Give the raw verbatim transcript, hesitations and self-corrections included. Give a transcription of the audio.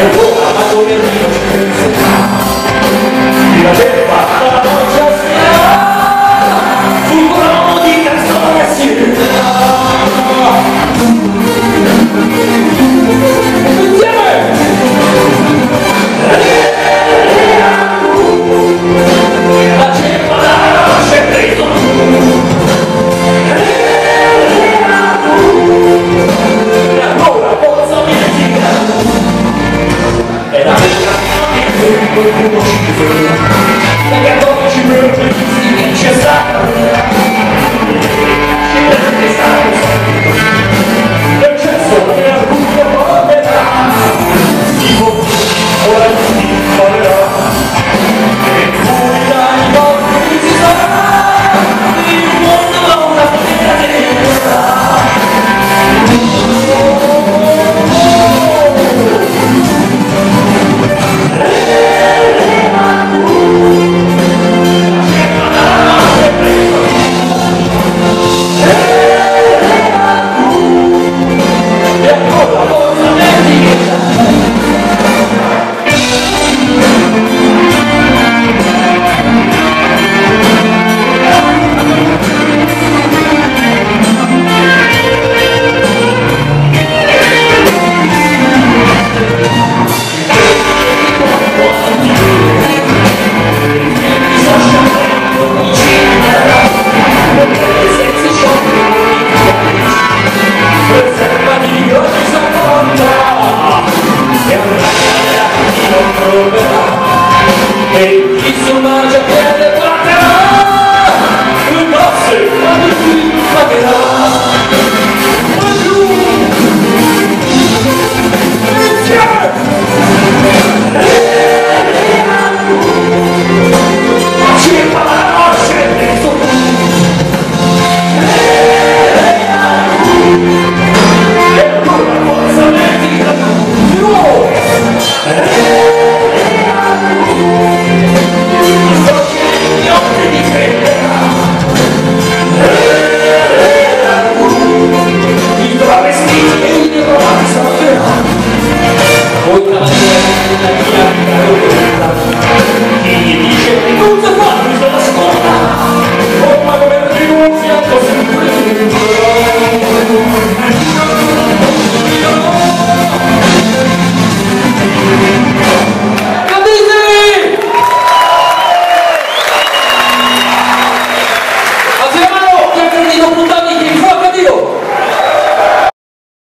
ancora ma come il mio ci penserà di la beffa alla voce ostia sul crono di canzone si la ceppa la scendrito e ancora pozza mimetica e la bella qualcuno ci difende la gatto ci mette si vince sacra ci mette sacra e c'è solo che a tutto porterà tipo ora ti parlerà e cui dai vostri si sarà il mondo ha una fiera terra e chi sul mangia piede batterà, il nostro, ma di qui pagherà.